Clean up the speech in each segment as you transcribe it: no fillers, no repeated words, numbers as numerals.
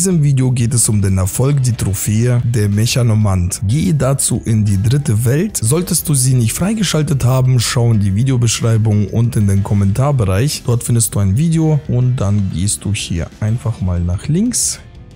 diesem Video geht es um den Erfolg, die Trophäe der Mechanomant. Gehe dazu in die dritte Welt. Solltest du sie nicht freigeschaltet haben, schau in die Videobeschreibung und in den Kommentarbereich. Dort findest du ein Video und dann gehst du hier einfach mal nach links.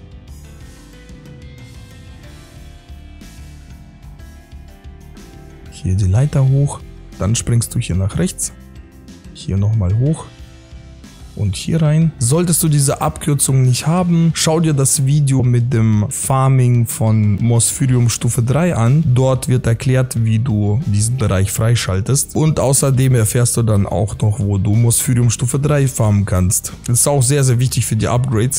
Hier die Leiter hoch, dann springst du hier nach rechts, hier nochmal hoch und hier rein. Solltest du diese Abkürzung nicht haben, schau dir das Video mit dem Farming von Mosfirium Stufe 3 an. Dort wird erklärt, wie du diesen Bereich freischaltest und außerdem erfährst du dann auch noch, wo du Mosfirium Stufe 3 farmen kannst. Das ist auch sehr, sehr wichtig für die Upgrades.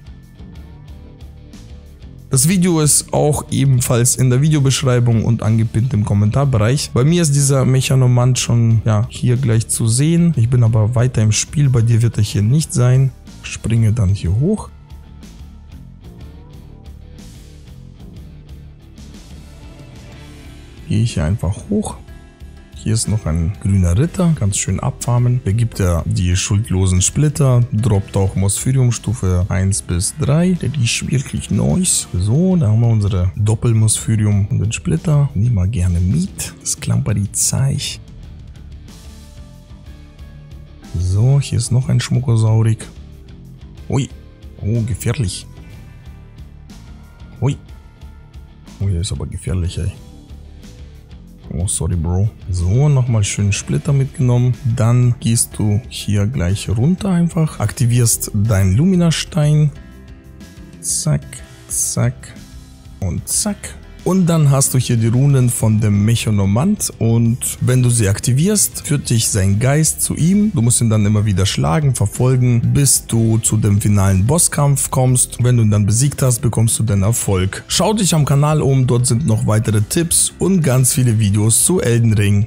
Das Video ist auch ebenfalls in der Videobeschreibung und angepinnt im Kommentarbereich. Bei mir ist dieser Mechanomant schon hier gleich zu sehen. Ich bin aber weiter im Spiel, bei dir wird er hier nicht sein. Springe dann hier hoch. Gehe ich hier einfach hoch. Hier ist noch ein grüner Ritter, ganz schön abfarmen. Der gibt ja die schuldlosen Splitter, droppt auch Mosfirium Stufe 1 bis 3. Der ist wirklich nice. So, da haben wir unsere Doppelmosfirium und den Splitter. Nehmen wir gerne mit. Das klampert Zeich. So, hier ist noch ein Schmuckosaurik. Ui, oh, gefährlich. Ui. Oh, der ist aber gefährlich, ey. Oh, sorry, Bro. So, nochmal schön Splitter mitgenommen. Dann gehst du hier gleich runter einfach. Aktivierst deinen Luminastein. Zack, zack und zack. Und dann hast du hier die Runen von dem Mechanomant und wenn du sie aktivierst, führt dich sein Geist zu ihm. Du musst ihn dann immer wieder schlagen, verfolgen, bis du zu dem finalen Bosskampf kommst. Wenn du ihn dann besiegt hast, bekommst du den Erfolg. Schau dich am Kanal um, dort sind noch weitere Tipps und ganz viele Videos zu Elden Ring.